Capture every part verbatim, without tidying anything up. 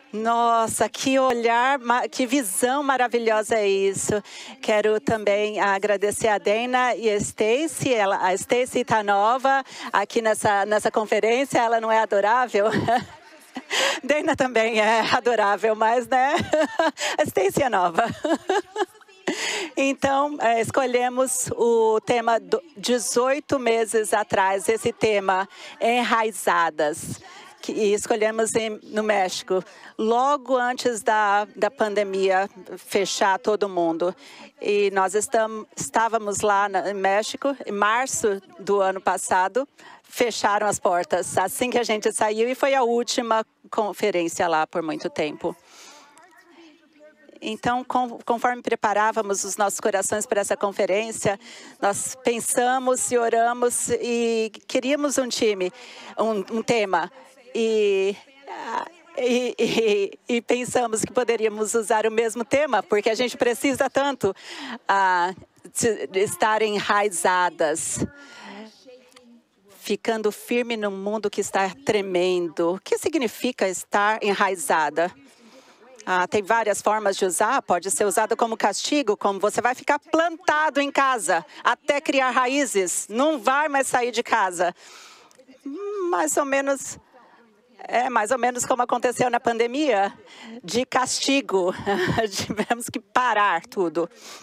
Nossa, que olhar, que visão maravilhosa é isso. Quero também agradecer a Dana e a Stacy. Ela, a Stacy está nova aqui nessa, nessa conferência, ela não é adorável? Dana também é adorável, mas, né? A Stacy é nova. Então, é, escolhemos o tema dezoito meses atrás, esse tema, enraizadas. E escolhemos em, no México, logo antes da, da pandemia fechar todo mundo. E nós estamos, estávamos lá no México, em março do ano passado, fecharam as portas, assim que a gente saiu, e foi a última conferência lá por muito tempo. Então, conforme preparávamos os nossos corações para essa conferência, nós pensamos e oramos e queríamos um time, um, um tema. E, e, e, e pensamos que poderíamos usar o mesmo tema, porque a gente precisa tanto uh, de estar enraizadas, ficando firme no mundo que está tremendo. O que significa estar enraizada? Ah, tem várias formas de usar, pode ser usado como castigo, como você vai ficar plantado em casa até criar raízes, não vai mais sair de casa. Mais ou menos... É mais ou menos como aconteceu na pandemia, de castigo. Tivemos que parar tudo.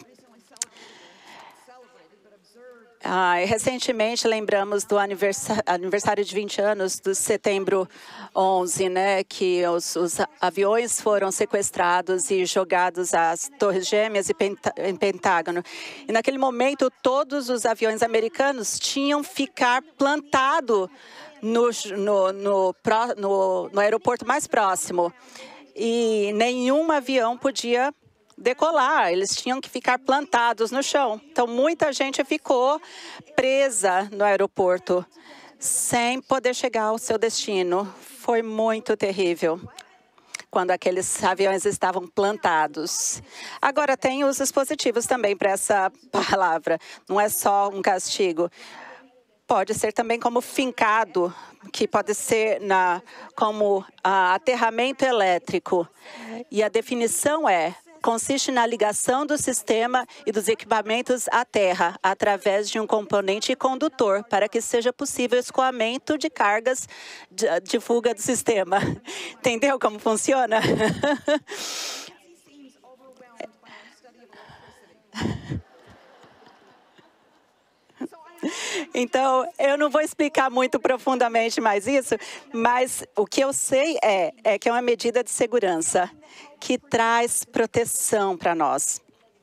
Ah, recentemente lembramos do aniversário, aniversário de vinte anos do setembro onze, né, que os, os aviões foram sequestrados e jogados às Torres Gêmeas e penta, em Pentágono. E naquele momento, todos os aviões americanos tinham que ficar plantados no, no, no, no, no aeroporto mais próximo. E nenhum avião podia decolar, eles tinham que ficar plantados no chão. Então, muita gente ficou presa no aeroporto, sem poder chegar ao seu destino. Foi muito terrível quando aqueles aviões estavam plantados. Agora, tem usos positivos também para essa palavra. Não é só um castigo. Pode ser também como fincado, que pode ser na, como ah, aterramento elétrico. E a definição é: consiste na ligação do sistema e dos equipamentos à terra, através de um componente condutor, para que seja possível o escoamento de cargas de, de fuga do sistema. Entendeu como funciona? Então, eu não vou explicar muito profundamente mais isso, mas o que eu sei é, é que é uma medida de segurança que traz proteção para nós.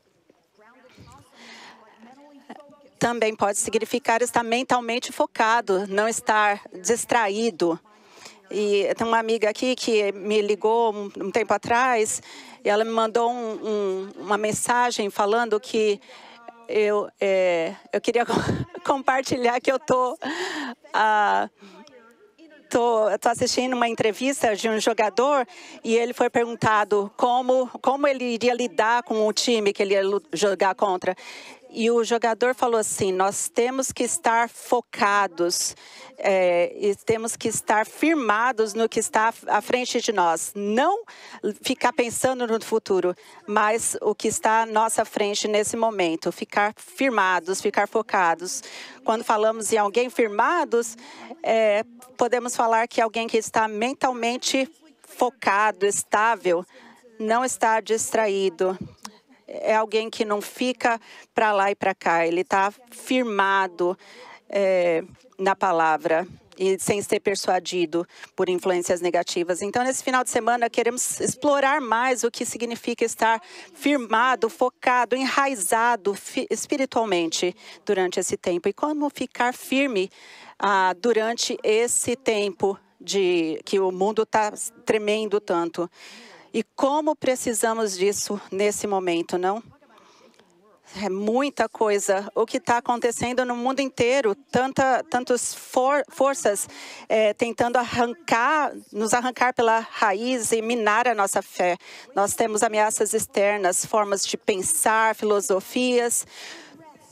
Também pode significar estar mentalmente focado, não estar distraído. E tem uma amiga aqui que me ligou um, um tempo atrás, e ela me mandou um, um, uma mensagem falando que Eu, é, eu queria compartilhar que eu tô, ah, tô, tô assistindo uma entrevista de um jogador e ele foi perguntado como, como ele iria lidar com o time que ele ia jogar contra. E o jogador falou assim: nós temos que estar focados, é, e temos que estar firmados no que está à frente de nós. Não ficar pensando no futuro, mas o que está à nossa frente nesse momento. Ficar firmados, ficar focados. Quando falamos em alguém firmados, é, podemos falar que alguém que está mentalmente focado, estável, não está distraído. É alguém que não fica para lá e para cá. Ele está firmado é, na palavra e sem ser persuadido por influências negativas. Então, nesse final de semana, queremos explorar mais o que significa estar firmado, focado, enraizado espiritualmente durante esse tempo. E como ficar firme ah, durante esse tempo de que o mundo está tremendo tanto. E como precisamos disso nesse momento, não? É muita coisa. O que está acontecendo no mundo inteiro, tanta, tantas for, forças é, tentando arrancar, nos arrancar pela raiz e minar a nossa fé. Nós temos ameaças externas, formas de pensar, filosofias,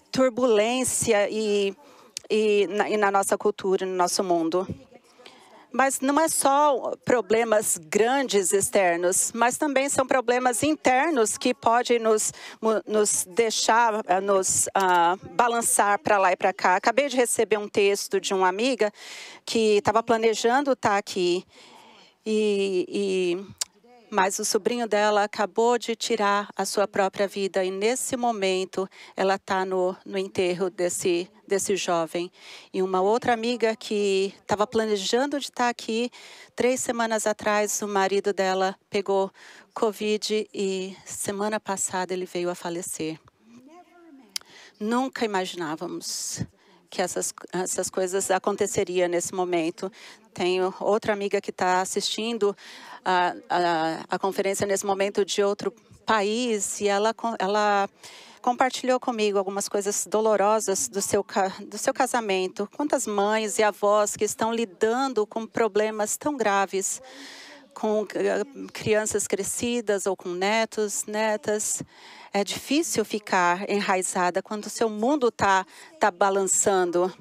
turbulência e, e, na, e na nossa cultura, no nosso mundo. Mas não é só problemas grandes externos, mas também são problemas internos que podem nos, nos deixar, nos uh, balançar para lá e para cá. Acabei de receber um texto de uma amiga que estava planejando estar aqui, e, e, mas o sobrinho dela acabou de tirar a sua própria vida, e nesse momento ela está no, no enterro desse desse jovem. E uma outra amiga que estava planejando de estar aqui, três semanas atrás, o marido dela pegou Covid e semana passada ele veio a falecer. Nunca imaginávamos que essas, essas coisas aconteceriam nesse momento. Tenho outra amiga que está assistindo a, a, a conferência nesse momento de outro país, e ela... ela compartilhou comigo algumas coisas dolorosas do seu, do seu casamento. Quantas mães e avós que estão lidando com problemas tão graves, com crianças crescidas ou com netos, netas. É difícil ficar enraizada quando o seu mundo está tá balançando.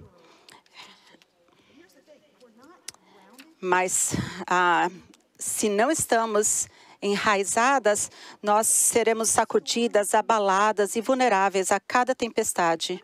Mas ah, se não estamos enraizadas, nós seremos sacudidas, abaladas e vulneráveis a cada tempestade.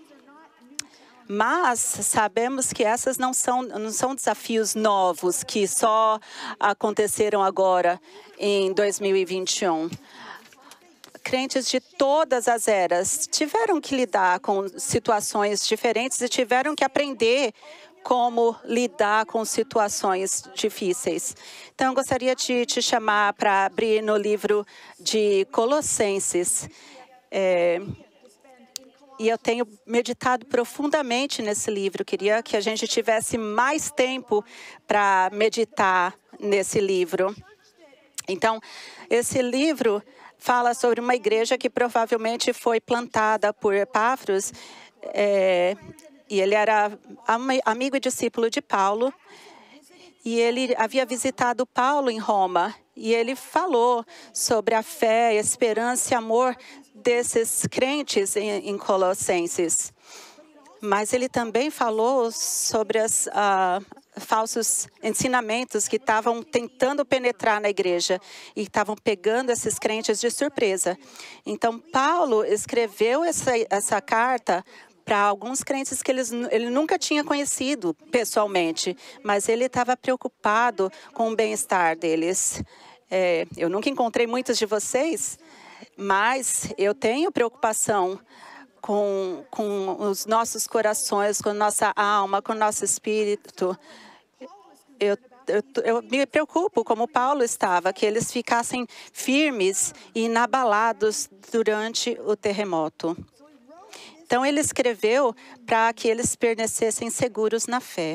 Mas sabemos que essas não são, não são desafios novos que só aconteceram agora em dois mil e vinte e um. Crentes de todas as eras tiveram que lidar com situações diferentes e tiveram que aprender como lidar com situações difíceis. Então, eu gostaria de te chamar para abrir no livro de Colossenses. É, e eu tenho meditado profundamente nesse livro. Queria que a gente tivesse mais tempo para meditar nesse livro. Então, esse livro fala sobre uma igreja que provavelmente foi plantada por Epáfras, é, e ele era amigo e discípulo de Paulo, e ele havia visitado Paulo em Roma, e ele falou sobre a fé, esperança e amor desses crentes em, em Colossenses. Mas ele também falou sobre os uh, falsos ensinamentos que estavam tentando penetrar na igreja e estavam pegando esses crentes de surpresa. Então, Paulo escreveu essa, essa carta para alguns crentes que eles, ele nunca tinha conhecido pessoalmente, mas ele estava preocupado com o bem-estar deles. É, eu nunca encontrei muitos de vocês, mas eu tenho preocupação com, com os nossos corações, com a nossa alma, com o nosso espírito. Eu, eu, eu me preocupo, como Paulo estava, que eles ficassem firmes e inabalados durante o terremoto. Então, ele escreveu para que eles permanecessem seguros na fé.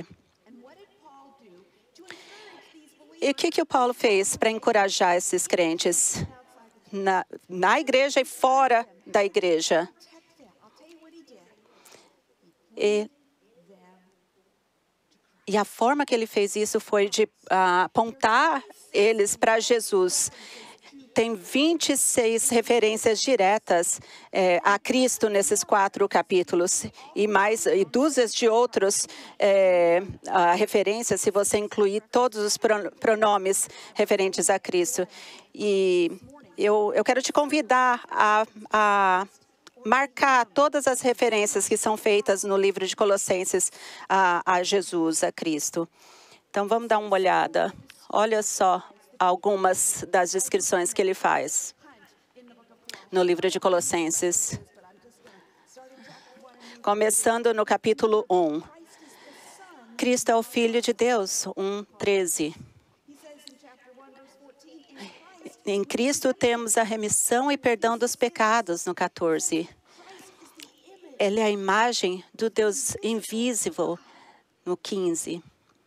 E o que, que o Paulo fez para encorajar esses crentes na, na igreja e fora da igreja? E, e a forma que ele fez isso foi de uh, apontar eles para Jesus. Tem vinte e seis referências diretas é, a Cristo nesses quatro capítulos, e mais e dúzias de outros é, a referências, se você incluir todos os pronomes referentes a Cristo. E eu, eu quero te convidar a, a marcar todas as referências que são feitas no livro de Colossenses a, a Jesus, a Cristo. Então, vamos dar uma olhada. Olha só algumas das descrições que ele faz no livro de Colossenses. Começando no capítulo um. Cristo é o Filho de Deus, um, treze. Em Cristo temos a remissão e perdão dos pecados, no quatorze. Ele é a imagem do Deus invisível, no quinze.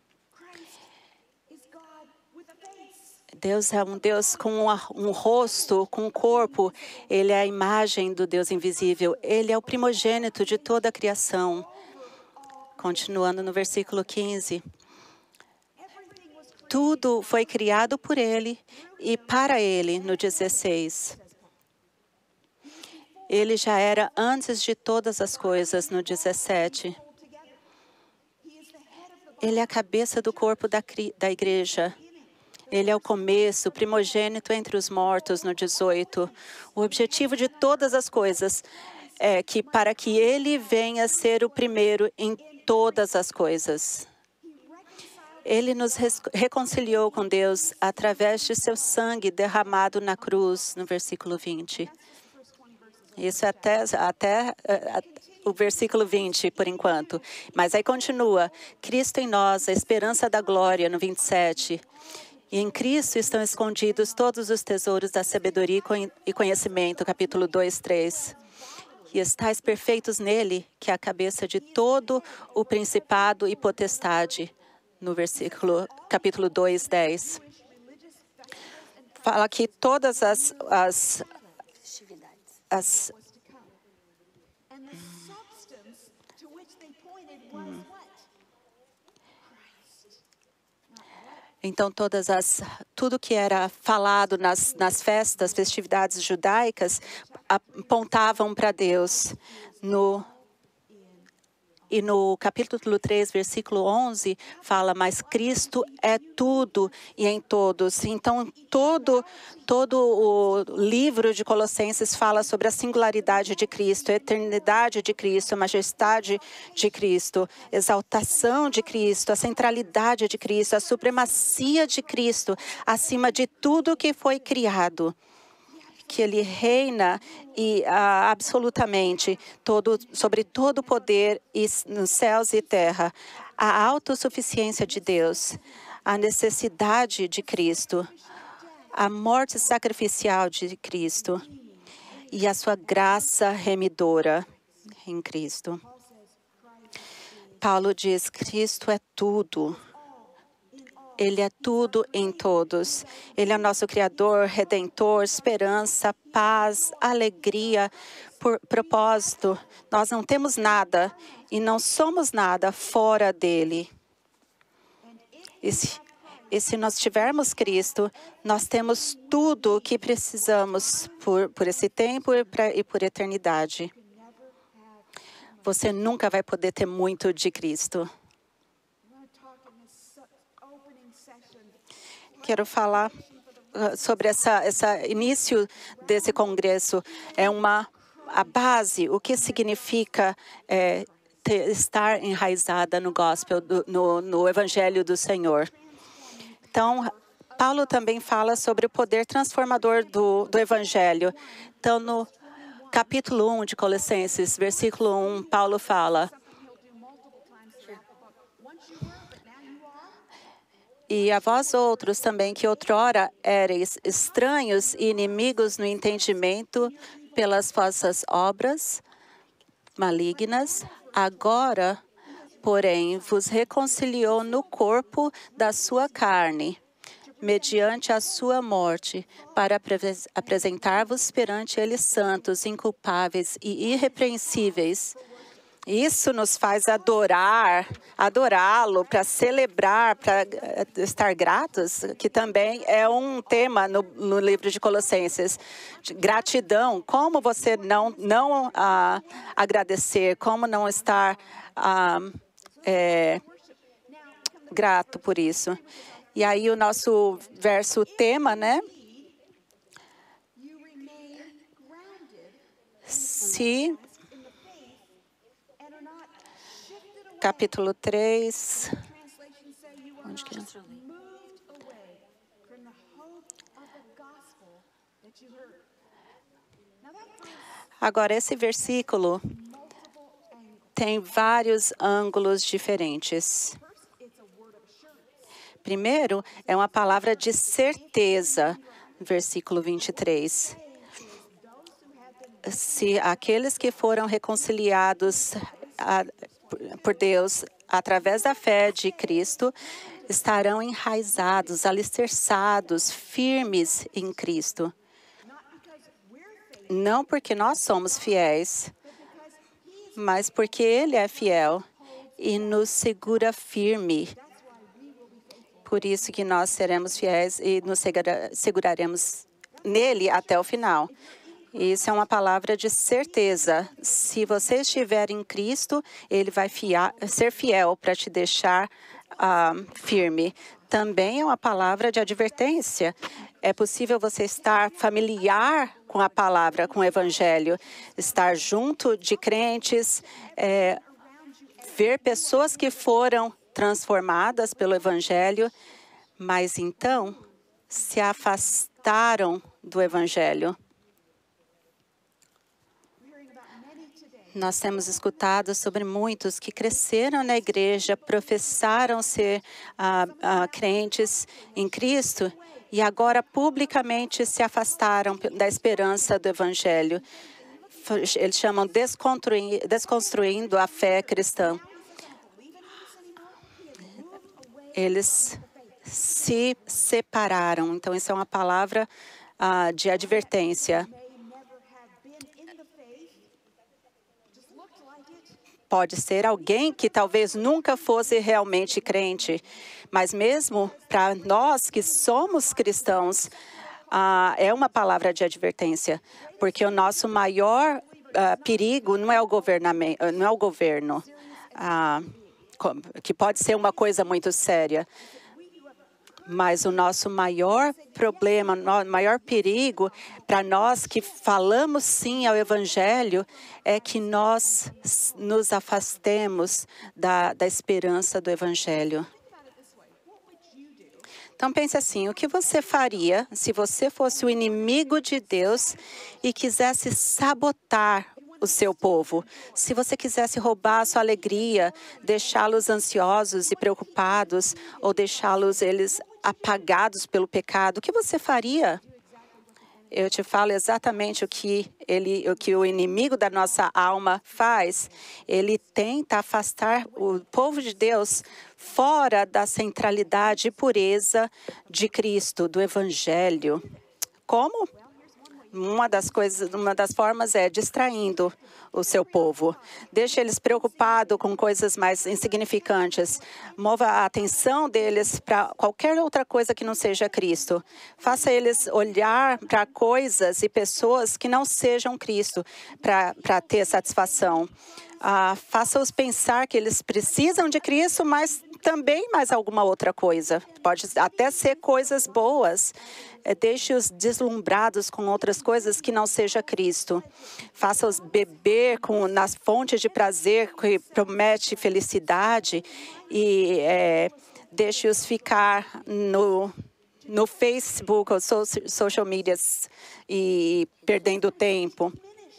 Deus é um Deus com um rosto, com um corpo. Ele é a imagem do Deus invisível. Ele é o primogênito de toda a criação. Continuando no versículo quinze. Tudo foi criado por Ele e para Ele, no dezesseis. Ele já era antes de todas as coisas, no dezessete. Ele é a cabeça do corpo da, da igreja. Ele é o começo, o primogênito entre os mortos, no dezoito. O objetivo de todas as coisas é que para que ele venha ser o primeiro em todas as coisas. Ele nos reconciliou com Deus através de seu sangue derramado na cruz, no versículo vinte. Isso é até, até uh, o versículo vinte, por enquanto. Mas aí continua. Cristo em nós, a esperança da glória, no vinte e sete. E em Cristo estão escondidos todos os tesouros da sabedoria e conhecimento, capítulo dois, três. E estáis perfeitos nele, que é a cabeça de todo o principado e potestade, no versículo, capítulo dois, dez. Fala que todas as... as, as hum. Então, todas as, tudo que era falado nas, nas festas, festividades judaicas, apontavam para Deus. No, e no capítulo três, versículo onze, fala, mas Cristo é tudo e em todos. Então, todo, todo o livro de Colossenses fala sobre a singularidade de Cristo, a eternidade de Cristo, a majestade de Cristo, exaltação de Cristo, a centralidade de Cristo, a supremacia de Cristo acima de tudo que foi criado. Que ele reina e uh, absolutamente todo, sobre todo o poder e, nos céus e terra. A autossuficiência de Deus, a necessidade de Cristo, a morte sacrificial de Cristo e a sua graça remidora em Cristo. Paulo diz, Cristo é tudo. Ele é tudo em todos. Ele é o nosso Criador, Redentor, esperança, paz, alegria, por propósito. Nós não temos nada e não somos nada fora dele. E se, e se nós tivermos Cristo, nós temos tudo o que precisamos por, por esse tempo e, pra, e por eternidade. Você nunca vai poder ter muito de Cristo. Quero falar sobre essa, essa início desse congresso. É uma a base, o que significa é, ter, estar enraizada no gospel, do, no, no evangelho do Senhor. Então, Paulo também fala sobre o poder transformador do, do evangelho. Então, no capítulo um de Colossenses, versículo um, Paulo fala: e a vós outros também, que outrora éreis estranhos e inimigos no entendimento pelas vossas obras malignas, agora, porém, vos reconciliou no corpo da sua carne, mediante a sua morte, para apresentar-vos perante ele santos, inculpáveis e irrepreensíveis. Isso nos faz adorar, adorá-lo, para celebrar, para estar gratos, que também é um tema no, no livro de Colossenses. Gratidão, como você não, não ah, agradecer, como não estar ah, é, grato por isso. E aí o nosso verso tema, né? Se... Capítulo três. Onde que é? Agora, esse versículo tem vários ângulos diferentes. Primeiro, é uma palavra de certeza, versículo vinte e três. Se aqueles que foram reconciliados a, por Deus, através da fé de Cristo, estarão enraizados, alicerçados, firmes em Cristo. Não porque nós somos fiéis, mas porque Ele é fiel e nos segura firme. Por isso que nós seremos fiéis e nos segura, seguraremos nele até o final. Isso é uma palavra de certeza. Se você estiver em Cristo, Ele vai fiar, ser fiel para te deixar ah, firme. Também é uma palavra de advertência. É possível você estar familiar com a palavra, com o Evangelho, estar junto de crentes, é, ver pessoas que foram transformadas pelo Evangelho, mas então se afastaram do Evangelho. Nós temos escutado sobre muitos que cresceram na igreja, professaram ser ah, ah, crentes em Cristo e agora publicamente se afastaram da esperança do Evangelho. Eles chamam desconstrui, desconstruindo a fé cristã. Eles se separaram. Então, isso é uma palavra ah, de advertência. Pode ser alguém que talvez nunca fosse realmente crente, mas mesmo para nós que somos cristãos, ah, é uma palavra de advertência, porque o nosso maior ah, perigo não é o governamento, não é o governo, ah, que pode ser uma coisa muito séria. Mas o nosso maior problema, o maior perigo para nós que falamos sim ao Evangelho é que nós nos afastemos da, da esperança do Evangelho. Então pense assim, o que você faria se você fosse o inimigo de Deus e quisesse sabotar o seu povo? Se você quisesse roubar a sua alegria, deixá-los ansiosos e preocupados, ou deixá-los eles apagados pelo pecado, o que você faria? Eu te falo exatamente o que, ele, o que o inimigo da nossa alma faz. Ele tenta afastar o povo de Deus fora da centralidade e pureza de Cristo, do Evangelho. Como? Uma das coisas, uma das formas é distraindo o seu povo. Deixe eles preocupados com coisas mais insignificantes. Mova a atenção deles para qualquer outra coisa que não seja Cristo. Faça eles olhar para coisas e pessoas que não sejam Cristo para ter satisfação. Ah, faça-os pensar que eles precisam de Cristo, mas também mais alguma outra coisa. Pode até ser coisas boas. Deixe-os deslumbrados com outras coisas que não seja Cristo. Faça-os beber com, nas fontes de prazer que promete felicidade e é, deixe-os ficar no, no Facebook ou so, social medias e perdendo tempo.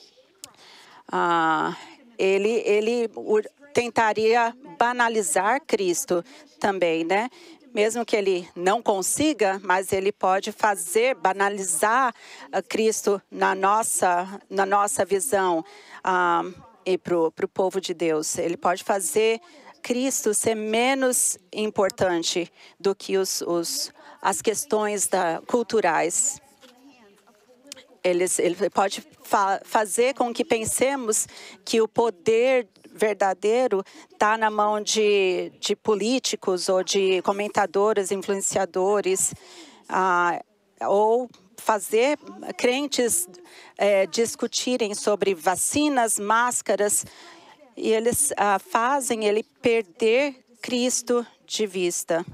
Ah, ele, ele tentaria banalizar Cristo também, né? Mesmo que ele não consiga, mas ele pode fazer, banalizar uh, Cristo na nossa, na nossa visão uh, e para o povo de Deus. Ele pode fazer Cristo ser menos importante do que os, os, as questões da, culturais. Ele, ele pode fa fazer com que pensemos que o poder verdadeiro está na mão de, de políticos ou de comentadores, influenciadores, ah, ou fazer crentes é, discutirem sobre vacinas, máscaras, e eles ah, fazem ele perder Cristo de vista.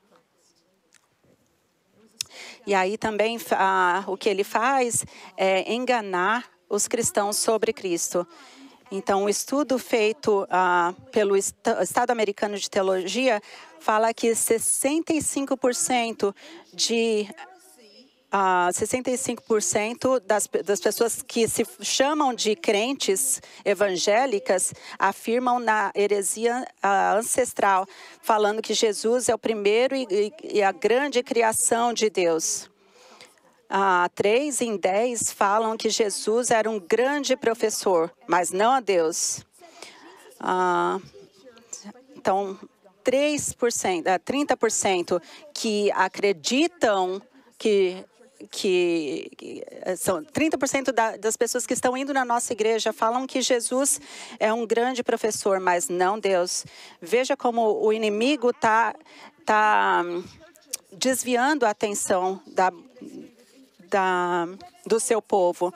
E aí também ah, o que ele faz é enganar os cristãos sobre Cristo. Então, o estudo feito ah, pelo Estado Americano de Teologia fala que sessenta e cinco por cento de ah, sessenta e cinco por cento das, das pessoas que se chamam de crentes evangélicas afirmam na heresia ah, ancestral, falando que Jesus é o primeiro e, e a grande criação de Deus. Ah, três em dez falam que Jesus era um grande professor, mas não a Deus. Ah, então, três por cento, trinta por cento que acreditam que, que, que são trinta por cento da, das pessoas que estão indo na nossa igreja falam que Jesus é um grande professor, mas não Deus. Veja como o inimigo está tá desviando a atenção da Da, do seu povo.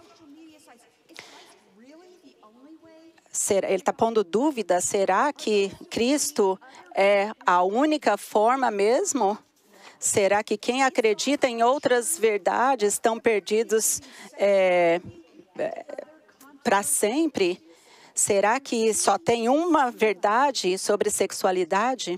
Será, ele está pondo dúvida, será que Cristo é a única forma mesmo? Será que quem acredita em outras verdades estão perdidos é, é, para sempre? Será que só tem uma verdade sobre sexualidade?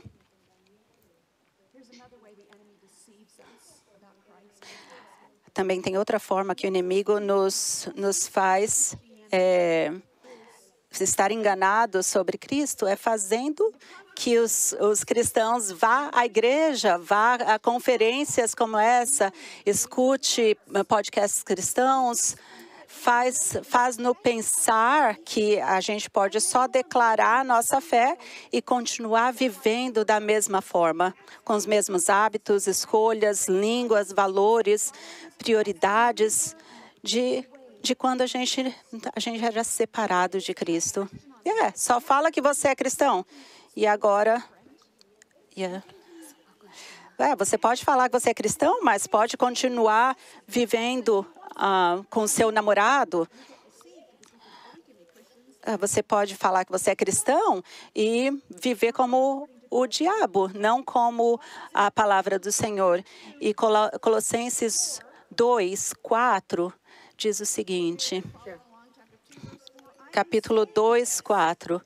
Também tem outra forma que o inimigo nos, nos faz é, estar enganados sobre Cristo, é fazendo que os, os cristãos vá à igreja, vá a conferências como essa, escute podcasts cristãos, faz, faz no pensar que a gente pode só declarar nossa fé e continuar vivendo da mesma forma, com os mesmos hábitos, escolhas, línguas, valores, prioridades de, de quando a gente, a gente era separado de Cristo. É, só fala que você é cristão. E agora, yeah. é, você pode falar que você é cristão, mas pode continuar vivendo uh, com seu namorado. Uh, você pode falar que você é cristão e viver como o diabo, não como a palavra do Senhor. E Colossenses dois, quatro diz o seguinte, capítulo dois, quatro.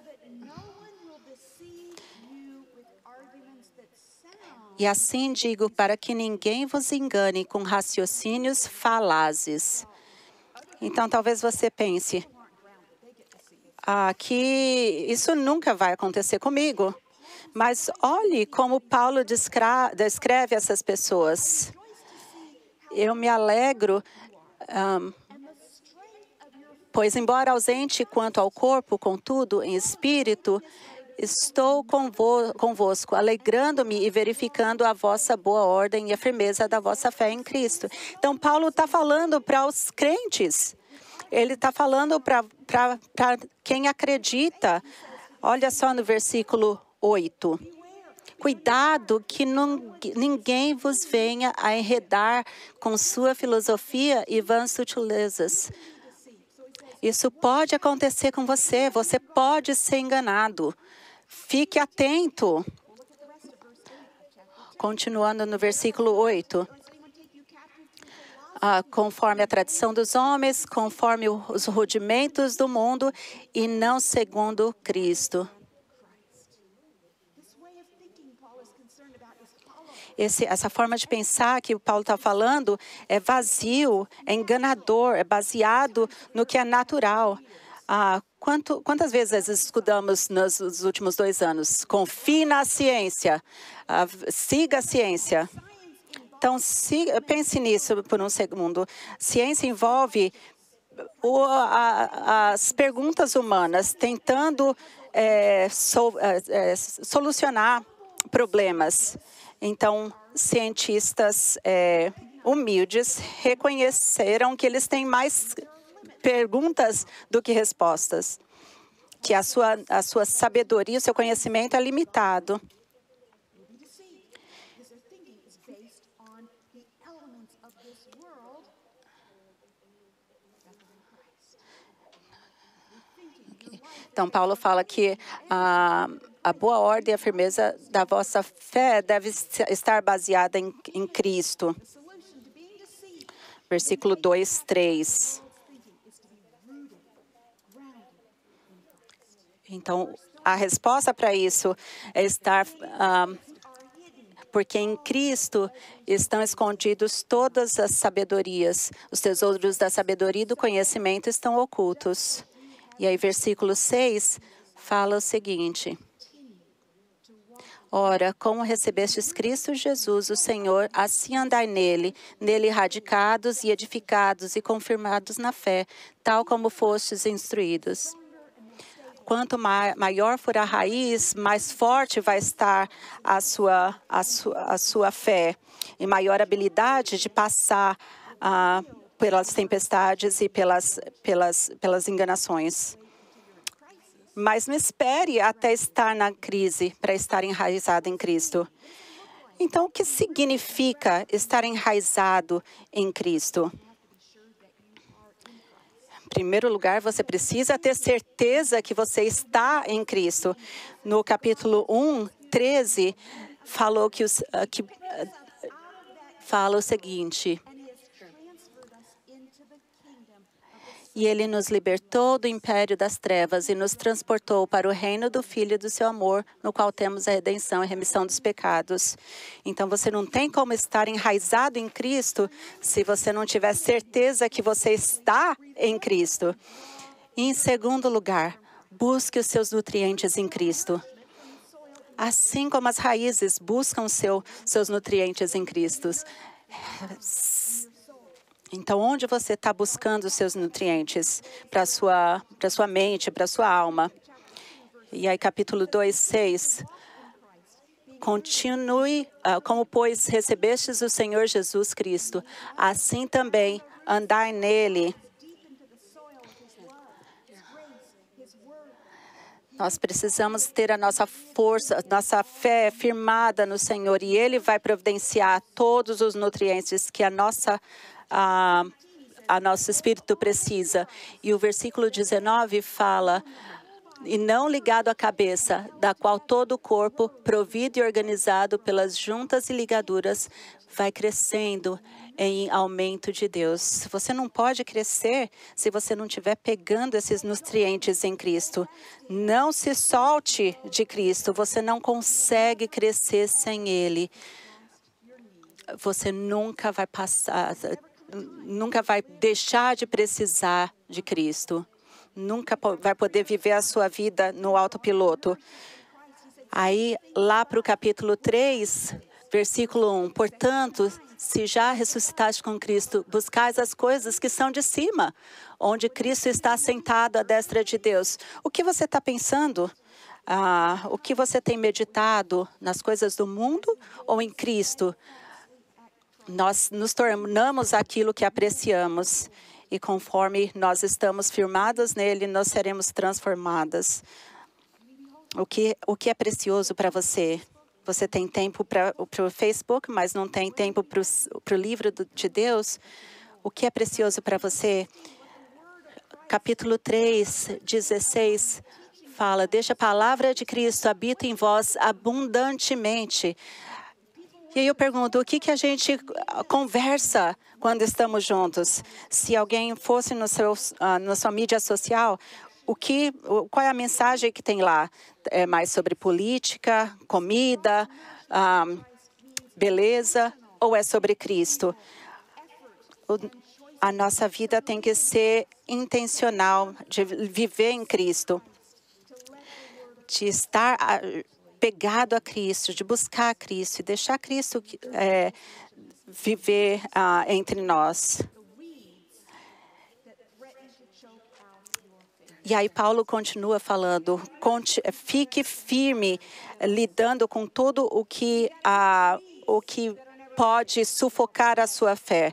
E assim digo, para que ninguém vos engane com raciocínios falazes. Então, talvez você pense, ah, que isso nunca vai acontecer comigo. Mas olhe como Paulo descreve essas pessoas. Eu me alegro, um, pois embora ausente quanto ao corpo, contudo, em espírito, estou convo convosco, alegrando-me e verificando a vossa boa ordem e a firmeza da vossa fé em Cristo. Então, Paulo está falando para os crentes. Ele está falando para quem acredita. Olha só no versículo oito. Cuidado que não, ninguém vos venha a enredar com sua filosofia e vãs sutilezas. Isso pode acontecer com você. Você pode ser enganado. Fique atento. Continuando no versículo oito. Ah, conforme a tradição dos homens, conforme os rudimentos do mundo e não segundo Cristo. Esse, essa forma de pensar que o Paulo está falando é vazio, é enganador, é baseado no que é natural. Ah, quanto, quantas vezes estudamos nos, nos últimos dois anos? Confie na ciência, ah, siga a ciência. Então, siga, pense nisso por um segundo. Ciência envolve o, a, as perguntas humanas, tentando é, so, é, solucionar problemas. Então, cientistas é, humildes reconheceram que eles têm mais perguntas do que respostas, que a sua, a sua sabedoria, o seu conhecimento é limitado. Então, Paulo fala que a, a boa ordem e a firmeza da vossa fé deve estar baseada em, em Cristo. Versículo dois, três. Então, a resposta para isso é estar... Um, porque em Cristo estão escondidos todas as sabedorias. Os tesouros da sabedoria e do conhecimento estão ocultos. E aí, versículo seis, fala o seguinte. Ora, como recebestes Cristo Jesus, o Senhor, assim andai nele, nele radicados e edificados e confirmados na fé, tal como fostes instruídos. Quanto maior for a raiz, mais forte vai estar a sua, a sua, a sua fé, e maior habilidade de passar ah, pelas tempestades e pelas, pelas, pelas enganações. Mas não espere até estar na crise para estar enraizado em Cristo. Então, o que significa estar enraizado em Cristo? Em primeiro lugar, você precisa ter certeza que você está em Cristo. No capítulo um, treze falou que, os, uh, que uh, fala o seguinte: e ele nos libertou do império das trevas e nos transportou para o reino do Filho do seu amor, no qual temos a redenção e remissão dos pecados. Então, você não tem como estar enraizado em Cristo se você não tiver certeza que você está em Cristo. E, em segundo lugar, busque os seus nutrientes em Cristo. Assim como as raízes buscam seu, seus nutrientes em Cristo. Então, onde você está buscando os seus nutrientes para a sua, para sua mente, para a sua alma? E aí, capítulo dois, seis. Continue, uh, como, pois, recebestes o Senhor Jesus Cristo, assim também andai nele. Nós precisamos ter a nossa força, nossa fé firmada no Senhor, e Ele vai providenciar todos os nutrientes que a nossa A, a nosso espírito precisa. E o versículo dezenove fala: e não ligado à cabeça, da qual todo o corpo, provido e organizado pelas juntas e ligaduras, vai crescendo em aumento de Deus. Você não pode crescer se você não estiver pegando esses nutrientes em Cristo. Não se solte de Cristo. Você não consegue crescer sem Ele. Você nunca vai passar... Nunca vai deixar de precisar de Cristo. Nunca vai poder viver a sua vida no autopiloto. Aí, lá para o capítulo três, versículo um. Portanto, se já ressuscitaste com Cristo, buscais as coisas que são de cima, onde Cristo está sentado à destra de Deus. O que você está pensando? Ah, o que você tem meditado? Nas coisas do mundo ou em Cristo? Nós nos tornamos aquilo que apreciamos, e conforme nós estamos firmados nele, nós seremos transformadas. O que, o que é precioso para você? Você tem tempo para o Facebook, mas não tem tempo para o livro de Deus? O que é precioso para você? Capítulo três, dezesseis, fala: deixa a palavra de Cristo habita em vós abundantemente. E aí eu pergunto, o que, que a gente conversa quando estamos juntos? Se alguém fosse no seu, uh, na sua mídia social, o que, qual é a mensagem que tem lá? É mais sobre política, comida, uh, beleza, ou é sobre Cristo? O, a nossa vida tem que ser intencional, de viver em Cristo, de estar... Uh, pegado a Cristo, de buscar a Cristo e deixar Cristo é, viver ah, entre nós. E aí Paulo continua falando: fique firme, lidando com tudo o que, ah, o que pode sufocar a sua fé.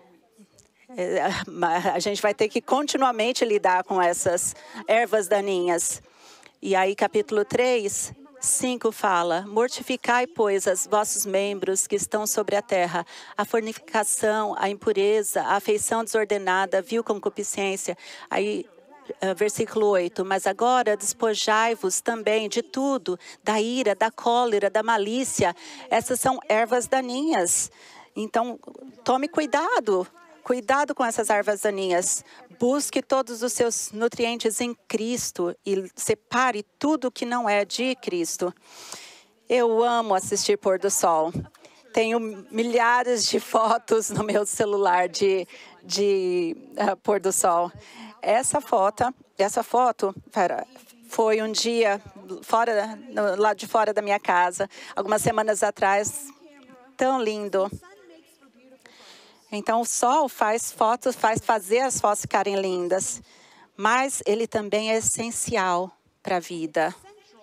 A gente vai ter que continuamente lidar com essas ervas daninhas. E aí capítulo três... cinco fala: mortificai, pois, os vossos membros que estão sobre a terra, a fornicação, a impureza, a afeição desordenada, a vil concupiscência. Aí, uh, versículo oito, mas agora despojai-vos também de tudo, da ira, da cólera, da malícia. Essas são ervas daninhas. Então, tome cuidado. Cuidado com essas ervas daninhas. Busque todos os seus nutrientes em Cristo e separe tudo que não é de Cristo. Eu amo assistir pôr do sol. Tenho milhares de fotos no meu celular de, de uh, pôr do sol. Essa foto, essa foto pera, foi um dia fora, no, lá de fora da minha casa, algumas semanas atrás. Tão lindo. Então, o sol faz fotos, faz fazer as fotos ficarem lindas, mas ele também é essencial para a vida.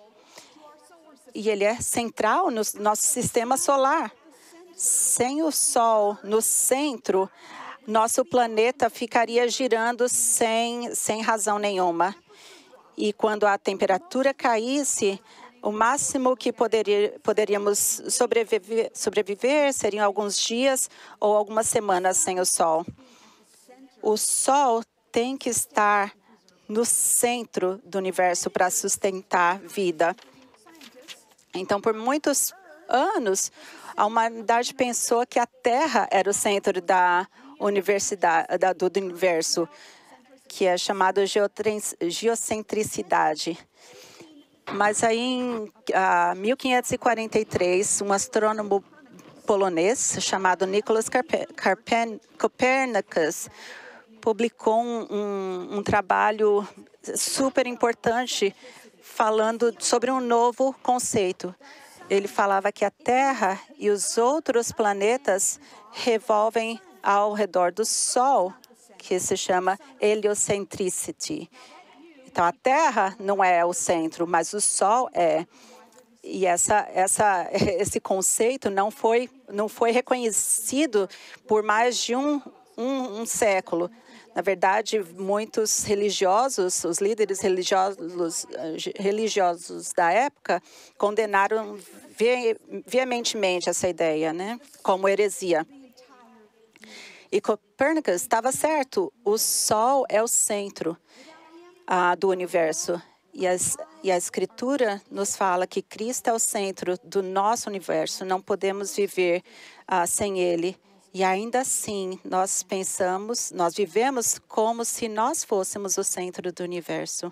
E ele é central no nosso sistema solar. Sem o sol no centro, nosso planeta ficaria girando sem, sem razão nenhuma. E quando a temperatura caísse, o máximo que poderia, poderíamos sobreviver, sobreviver seriam alguns dias ou algumas semanas sem o sol. O sol tem que estar no centro do universo para sustentar vida. Então, por muitos anos, a humanidade pensou que a Terra era o centro da universidade, da, do universo, que é chamado geocentricidade. Mas aí, em ah, mil quinhentos e quarenta e três, um astrônomo polonês chamado Nicolas Copernicus publicou um, um, um trabalho super importante falando sobre um novo conceito. Ele falava que a Terra e os outros planetas revolvem ao redor do Sol, que se chama heliocentricity. Então, a Terra não é o centro, mas o Sol é. E essa, essa, esse conceito não foi, não foi reconhecido por mais de um, um, um século. Na verdade, muitos religiosos, os líderes religiosos, religiosos da época, condenaram veementemente essa ideia, né, como heresia. E Copérnico estava certo, o Sol é o centro ah, do universo. E, as, e a Escritura nos fala que Cristo é o centro do nosso universo, não podemos viver ah, sem Ele. E ainda assim, nós pensamos, nós vivemos como se nós fôssemos o centro do universo.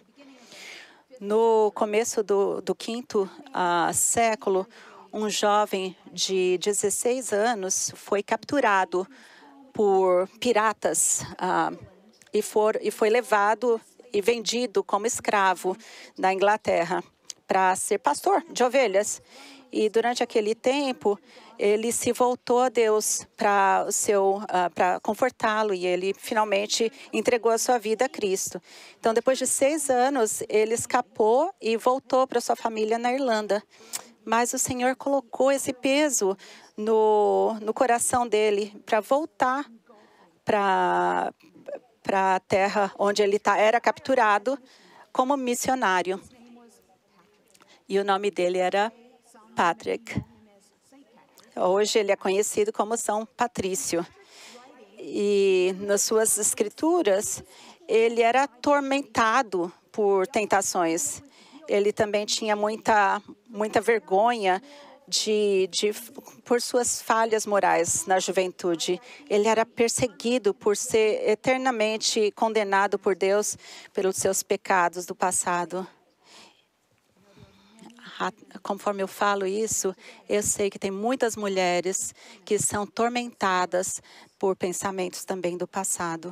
No começo do, do quinto uh, século, um jovem de dezesseis anos foi capturado por piratas uh, e, for, e foi levado e vendido como escravo na Inglaterra para ser pastor de ovelhas. E durante aquele tempo, ele se voltou a Deus para o seu uh, para confortá-lo e ele finalmente entregou a sua vida a Cristo. Então, depois de seis anos, ele escapou e voltou para sua família na Irlanda. Mas o Senhor colocou esse peso no, no coração dele para voltar para para a terra onde ele tá, era capturado como missionário. E o nome dele era Patrick. Hoje ele é conhecido como São Patrício. E nas suas escrituras, ele era atormentado por tentações. Ele também tinha muita, muita vergonha de, de, por suas falhas morais na juventude. Ele era perseguido por ser eternamente condenado por Deus pelos seus pecados do passado. Conforme eu falo isso, eu sei que tem muitas mulheres que são tormentadas por pensamentos também do passado.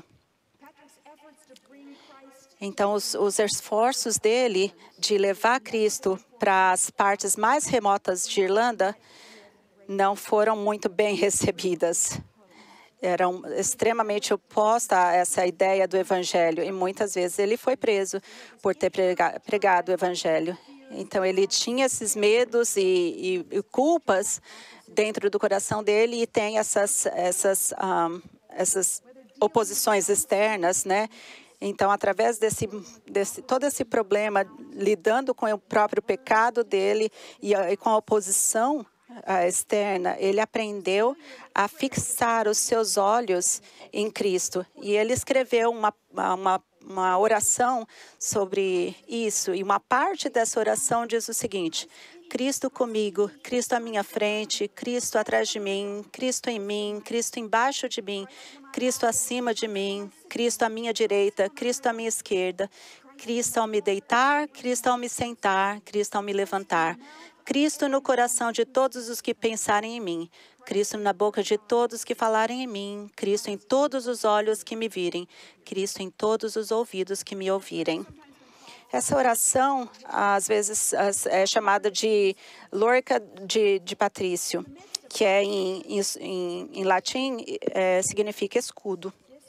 Então, os, os esforços dele de levar Cristo para as partes mais remotas de Irlanda não foram muito bem recebidas. Eram extremamente opostas a essa ideia do Evangelho. E muitas vezes ele foi preso por ter pregado o Evangelho. Então, ele tinha esses medos e, e, e culpas dentro do coração dele e tem essas, essas, um, essas oposições externas, né? Então, através desse, desse todo esse problema, lidando com o próprio pecado dele e, e com a oposição uh, externa, ele aprendeu a fixar os seus olhos em Cristo. E ele escreveu uma, uma, uma oração sobre isso. E uma parte dessa oração diz o seguinte: Cristo comigo, Cristo à minha frente, Cristo atrás de mim, Cristo em mim, Cristo embaixo de mim, Cristo acima de mim, Cristo à minha direita, Cristo à minha esquerda, Cristo ao me deitar, Cristo ao me sentar, Cristo ao me levantar, Cristo no coração de todos os que pensarem em mim, Cristo na boca de todos que falarem em mim, Cristo em todos os olhos que me virem, Cristo em todos os ouvidos que me ouvirem. Essa oração, às vezes, é chamada de Lorica de, de Patrício, que é em, em, em latim é, significa escudo.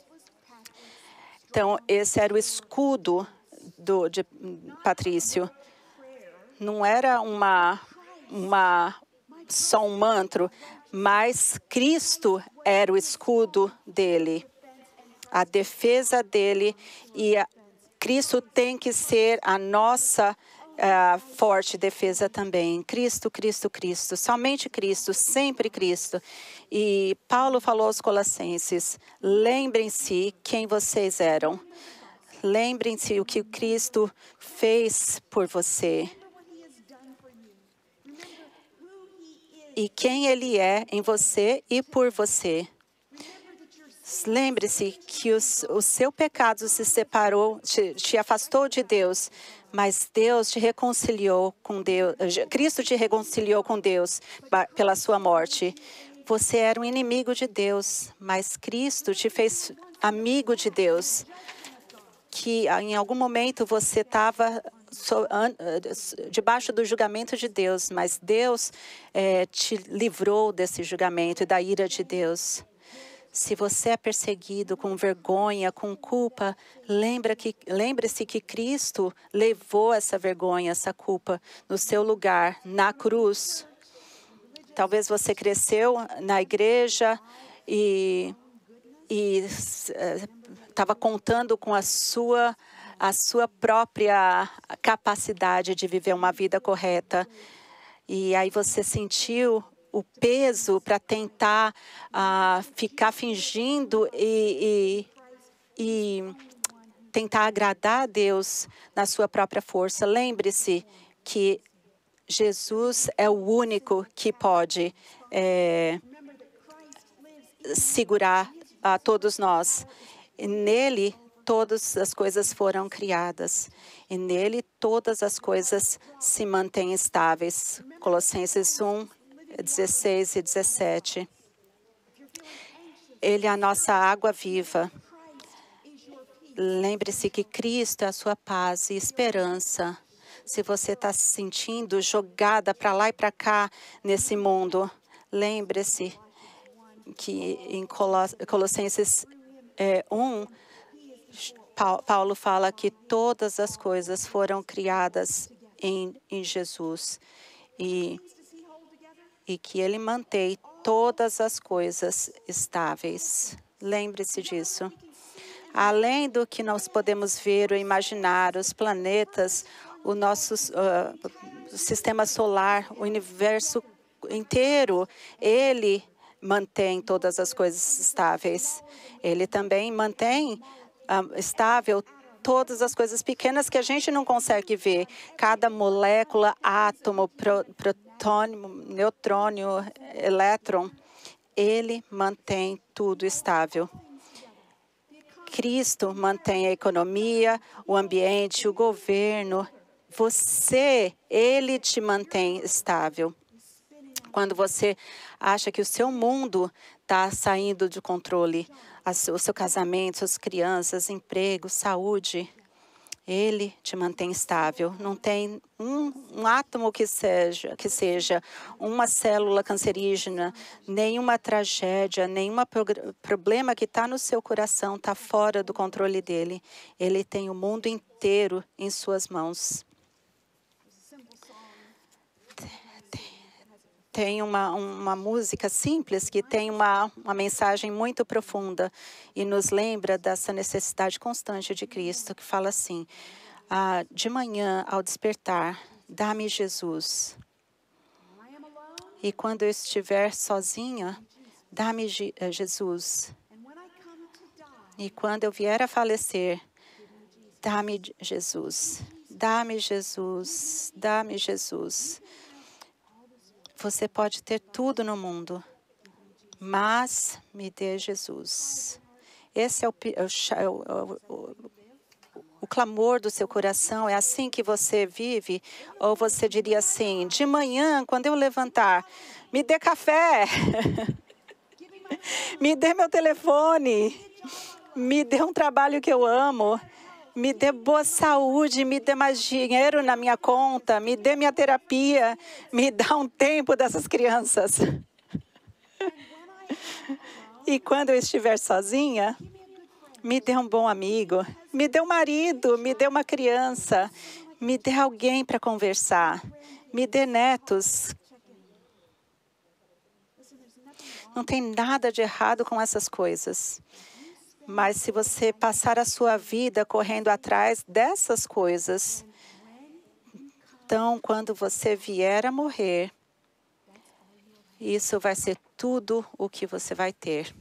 Então, esse era o escudo do, de Patrício. Não era uma, uma, só um mantra, mas Cristo era o escudo dele, a defesa dele, e a, Cristo tem que ser a nossa uh, forte defesa também. Cristo, Cristo, Cristo. Somente Cristo, sempre Cristo. E Paulo falou aos Colossenses, lembrem-se quem vocês eram. Lembrem-se o que Cristo fez por você. e quem Ele é em você e por você. Lembre-se que os, o seu pecado se separou, te, te afastou de Deus, mas Deus te reconciliou com Deus. Cristo te reconciliou com Deus pela sua morte. Você era um inimigo de Deus, mas Cristo te fez amigo de Deus. Que em algum momento você estava so, debaixo do julgamento de Deus, mas Deus é, te livrou desse julgamento e da ira de Deus. Se você é perseguido com vergonha, com culpa, lembra que, lembre-se que Cristo levou essa vergonha, essa culpa no seu lugar, na cruz. Talvez você cresceu na igreja e estava contando com a sua, a sua própria capacidade de viver uma vida correta. E aí você sentiu o peso para tentar uh, ficar fingindo e, e, e tentar agradar a Deus na sua própria força. Lembre-se que Jesus é o único que pode é, segurar a todos nós. E nele, todas as coisas foram criadas. E nele, todas as coisas se mantêm estáveis. Colossenses um, dezesseis e dezessete. Ele é a nossa água viva. Lembre-se que Cristo é a sua paz e esperança. Se você está se sentindo jogada para lá e para cá nesse mundo, lembre-se que em Colossenses é, um, Paulo fala que todas as coisas foram criadas em, em Jesus. E e que Ele mantém todas as coisas estáveis. Lembre-se disso. Além do que nós podemos ver ou imaginar, os planetas, o nosso uh, sistema solar, o universo inteiro, Ele mantém todas as coisas estáveis. Ele também mantém uh, estável todas as coisas pequenas que a gente não consegue ver. Cada molécula, átomo, pro, protônio, neutrônio, elétron, ele mantém tudo estável. Cristo mantém a economia, o ambiente, o governo. Você, ele te mantém estável. Quando você acha que o seu mundo está saindo de controle, o seu casamento, suas crianças, emprego, saúde, ele te mantém estável. Não tem um, um átomo que seja, que seja uma célula cancerígena, nenhuma tragédia, nenhum problema que está no seu coração está fora do controle dele. Ele tem o mundo inteiro em suas mãos. Tem uma, uma música simples que tem uma, uma mensagem muito profunda e nos lembra dessa necessidade constante de Cristo, que fala assim, ah, de manhã ao despertar, dá-me Jesus. E quando eu estiver sozinha, dá-me Jesus. E quando eu vier a falecer, dá-me Jesus. Dá-me Jesus. Dá-me Jesus. Você pode ter tudo no mundo, mas me dê Jesus. Esse é o, é o, o, o, o clamor do seu coração. É assim que você vive? Ou você diria assim, de manhã, quando eu levantar, me dê café, me dê meu telefone, me dê um trabalho que eu amo, me dê boa saúde, me dê mais dinheiro na minha conta, me dê minha terapia, me dá um tempo dessas crianças. E quando eu estiver sozinha, me dê um bom amigo, me dê um marido, me dê uma criança, me dê alguém para conversar, me dê netos. Não tem nada de errado com essas coisas. Mas se você passar a sua vida correndo atrás dessas coisas, então, quando você vier a morrer, isso vai ser tudo o que você vai ter.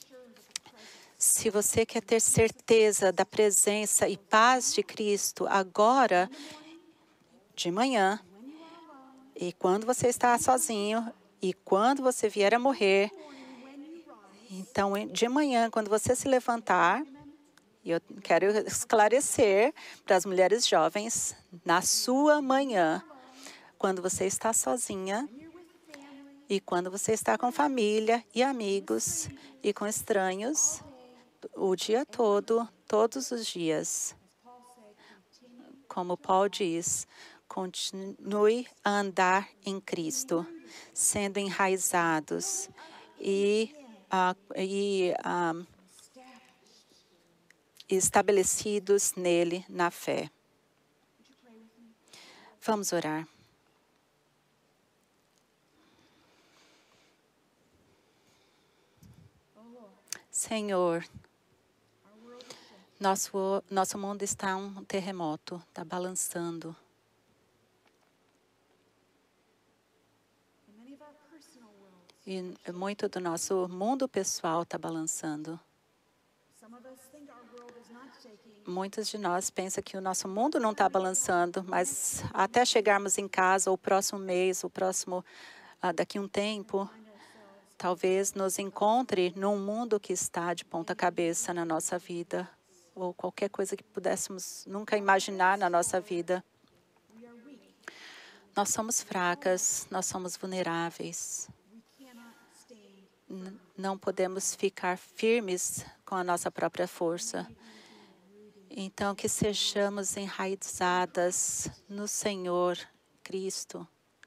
Se você quer ter certeza da presença e paz de Cristo agora, de manhã, e quando você está sozinho, E quando você vier a morrer, então, de manhã, quando você se levantar, e eu quero esclarecer para as mulheres jovens, na sua manhã, quando você está sozinha, e quando você está com família e amigos e com estranhos, o dia todo, todos os dias, como Paulo diz, continue a andar em Cristo, sendo enraizados e, uh, e uh, estabelecidos nele na fé. Vamos orar. Senhor, nosso, nosso mundo está um terremoto, está balançando. E muito do nosso mundo pessoal está balançando. Muitos de nós pensam que o nosso mundo não está balançando, mas até chegarmos em casa, o próximo mês, o próximo, uh, daqui a um tempo, talvez nos encontre num mundo que está de ponta cabeça na nossa vida, ou qualquer coisa que pudéssemos nunca imaginar na nossa vida. Nós somos fracas, nós somos vulneráveis. N- não podemos ficar firmes com a nossa própria força. Então, que sejamos enraizadas no Senhor Cristo.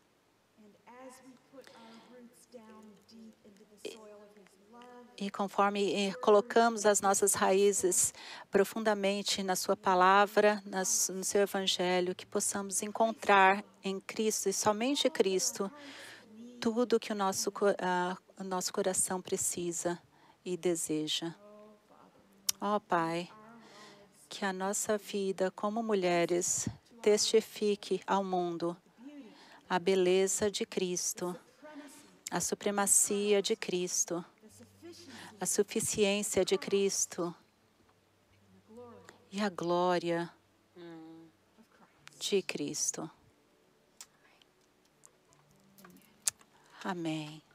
E conforme colocamos as nossas raízes profundamente na sua palavra, nas, no seu evangelho, que possamos encontrar em Cristo e somente Cristo tudo que o nosso, uh, o nosso coração precisa e deseja. Ó Pai, que a nossa vida como mulheres testifique ao mundo a beleza de Cristo, a supremacia de Cristo, a suficiência de Cristo e a glória de Cristo. Amém.